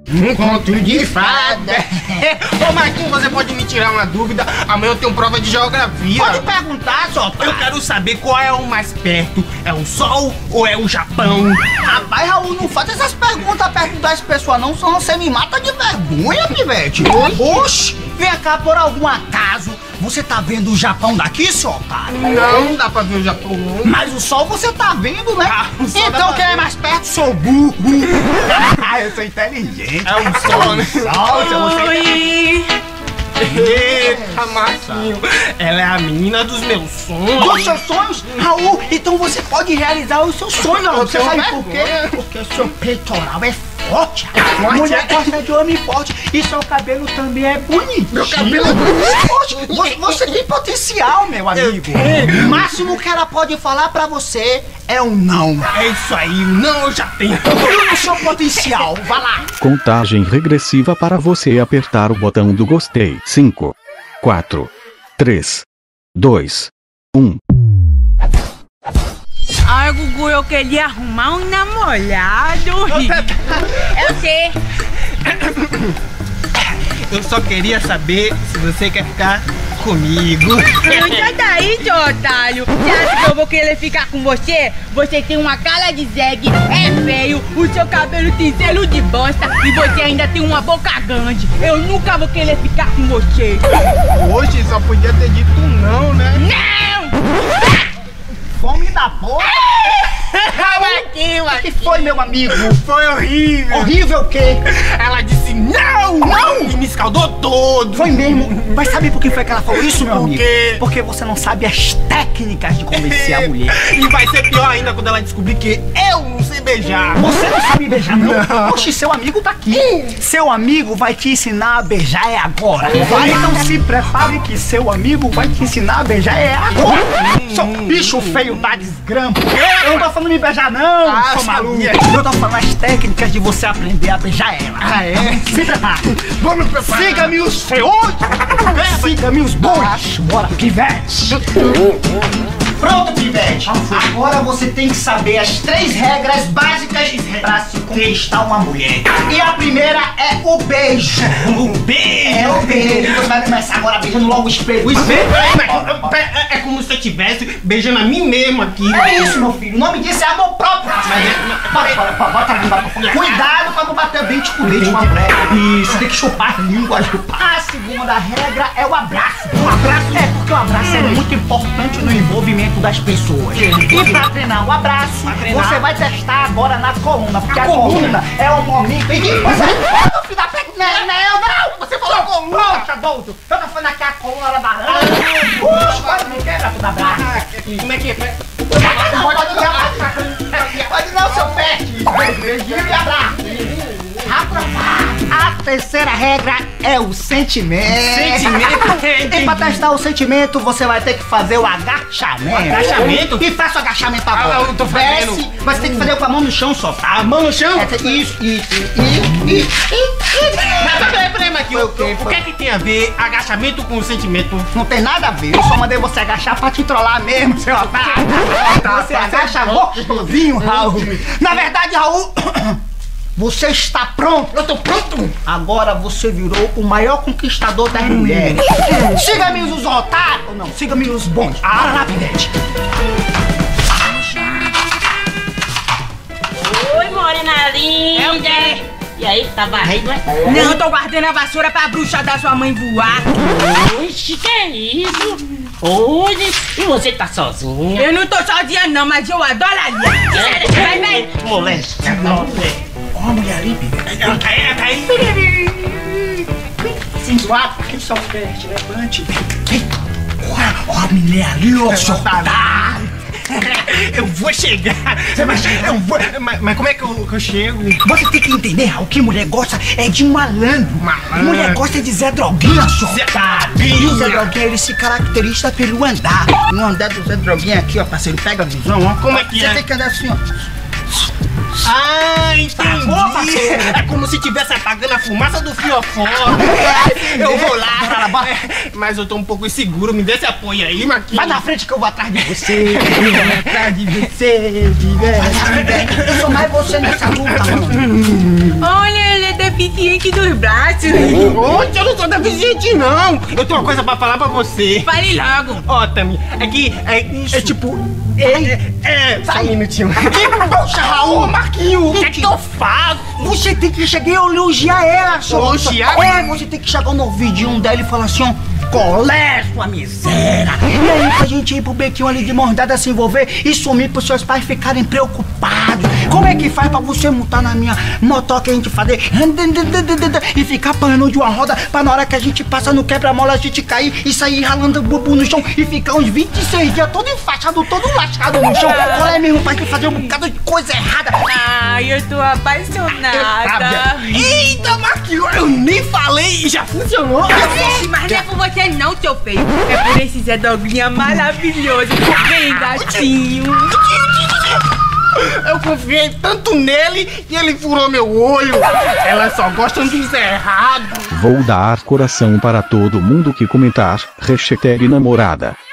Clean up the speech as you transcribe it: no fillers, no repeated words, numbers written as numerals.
Um conto de fada. Ô Marquinhos, você pode me tirar uma dúvida? Amanhã eu tenho prova de geografia. Pode perguntar, só. Eu quero saber qual é o mais perto. É o Sol ou é o Japão? Rapaz, Raul, não faça essas perguntas perto das pessoas não, senão você me mata de vergonha, pivete. Oxi, vem cá, por algum acaso, você tá vendo o Japão daqui, seu otário? Não dá pra ver o Japão, não. Mas o Sol você tá vendo, né? O Sol então quem é mais perto, sou burro. Eu sou inteligente. É o Sol, né? Oi! Eita, Marquinhos. Ela é a menina dos meus sonhos. Dos seus sonhos? Raul, então você pode realizar os seus sonhos, Raul. Você sabe por quê? Porque seu peitoral é forte. Mulher gosta de homem forte. E seu cabelo também é bonito. Meu cabelo é bonito. Você tem potencial, meu amigo. O máximo que ela pode falar pra você é um não. É isso aí, não, eu já tenho. O seu potencial, vai lá. Contagem regressiva para você apertar o botão do gostei. 5, 4, 3, 2, 1. Ai, Gugu, eu queria arrumar um namorado. É o quê? Eu só queria saber se você quer ficar comigo. Não sai daí, seu otário. Você acha que eu vou querer ficar com você? Você tem uma cara de zegue, é feio, o seu cabelo tem selo de bosta e você ainda tem uma boca grande. Eu nunca vou querer ficar com você. Hoje só podia ter dito não, né? Não! Fome da porra. Marquinhos, O que foi, meu amigo? Foi horrível. Horrível o quê? Ela disse não, não, e me escaldou todo. Foi mesmo. Mas sabe por que foi que ela falou isso, meu Por amigo? quê? Porque você não sabe as técnicas de convencer a mulher. E vai ser pior ainda quando ela descobrir que eu não sei beijar. Você não sabe beijar, não? Oxi, seu amigo tá aqui. Seu amigo vai te ensinar a beijar é agora. Vai, então se prepare que seu amigo vai te ensinar a beijar é agora. Seu bicho feio da desgrampa. Eu não tô falando de beijar, não, seu maluco. Eu tô falando as técnicas de você aprender a beijar ela. Ah, é? Se prepare. Vamos preparar. Siga-me os feões. Siga-me os bois. Bora, pivete. Pronto, pivete. Agora você tem que saber as 3 regras básicas pra se conquistar uma mulher. E a primeira é o beijo. O beijo. É o beijo. Você vai começar agora beijando logo o espelho. O espelho? É como se eu estivesse beijando a mim mesmo aqui. É isso, meu filho. O nome disso é amor próprio. Bota a língua. Cuidado pra não bater dente com dente com a mulher. Isso, tem que chupar a língua. A segunda regra é o abraço. O abraço é porque o abraço é muito importante no envolvimento das pessoas. E pra treinar o abraço, você vai testar agora na coluna. Porque a coluna é o momento em que você... Ô, filho da pega! Não! Você falou coluna! Poxa, bolso! Eu tô falando aqui a coluna da barranca. Puxa, quase me quebra toda a braça. Como é que é? Pode não, seu pet! Beijinho e abraço! A terceira regra é o sentimento. Sentimento? E pra testar o sentimento, você vai ter que fazer o agachamento. Agachamento? E faça o agachamento agora. Eu tô fazendo. Desce, mas tem que fazer com a mão no chão só, tá? A mão no chão? Isso. Mas peraí, Marquinhos. Foi o quê? O que é que tem a ver agachamento com sentimento? Não tem nada a ver, eu só mandei você agachar pra te trollar mesmo, seu otário. Você agacha gostosinho, Raul. Na verdade, Raul, você está pronto. Eu tô pronto. Agora você virou o maior conquistador das mulheres. Siga-me os otários. Ou não, siga-me os bons. Bora lá, pivete. Oi, morena linda! É o quê? E aí, tá varrendo, é? Não, eu tô guardando a vassoura pra bruxa da sua mãe voar. Oxe, que é isso? Hoje, e você tá sozinha? Eu não tô sozinha não, mas eu adoro a Lia. Vai. Moleste, Ó, a mulher ali, pivete. Ela tá aí. Sensuado, que só perde, levante. Ó, a mulher ali, ó, seu otário. Eu vou chegar. Você vai chegar? Eu vou. Mas como é que eu chego? Você tem que entender, Raul, que mulher gosta é de malandro. Mulher gosta de Zé Droguinha, só. E o Zé Droguinha, ele se caracteriza pelo andar. No andar do Zé Droguinha aqui, ó, parceiro, pega a visão, ó. Como é que Você é? tem que andar assim, ó. Ah, entendi. Boa, parceiro. É como se estivesse apagando a fumaça do fiofó. Eu vou lá. Mas eu tô um pouco inseguro. Me dê esse apoio aí, Marquinhos. Vai na frente que eu vou atrás de você. Eu vou atrás de você, Vivete. Eu sou mais você nessa luta, mano. Olha, ele é deficiente dos braços. Oxe, eu não sou deficiente, não. Eu tenho uma coisa pra falar pra você. Fale logo. Ó, Tami, é que é tipo... só um minutinho. Poxa, Raul, Marquinho, o que é que eu faço? você tem que chegar e elogiar ela, só. Elogiar? Você tem que chegar no ouvidinho dela e falar assim, ó, colé sua miséria. E aí, pra gente ir pro bequinho ali de mordada, se envolver e sumir pros seus pais ficarem preocupados. Como é que faz pra você montar na minha motoca e a gente fazer e ficar panando de uma roda pra na hora que a gente passa no quebra-mola a gente cair e sair ralando o bubu no chão e ficar uns 26 dias todo enfaixado, todo lascado no chão? Qual é mesmo pra gente fazer um bocado de coisa errada? Ai, eu tô apaixonada. Eita, Marquinho, eu nem falei e já funcionou. Mas não é por você não, seu feio. É por esse Zé Doguinha maravilhoso. Vem, gatinho. Eu confiei tanto nele e ele furou meu olho. Elas só gostam dos errados. Vou dar coração para todo mundo que comentar. #namorada.